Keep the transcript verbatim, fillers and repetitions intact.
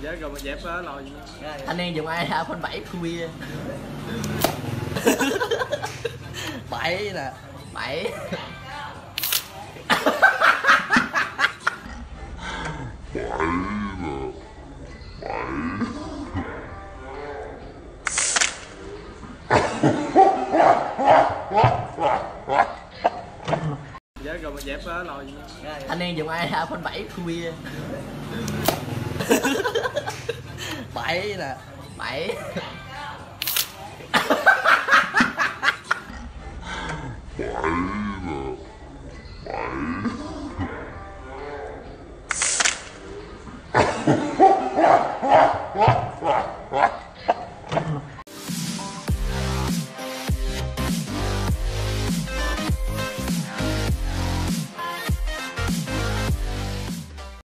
Dạ rồi mà dẹp á lòi. Anh em dùng iPhone bảy khuya. Bảy nè. Bảy. Dạ rồi mà dẹp á lòi. Anh em dùng iPhone bảy khuya. Bảy nè. Bảy. Bảy.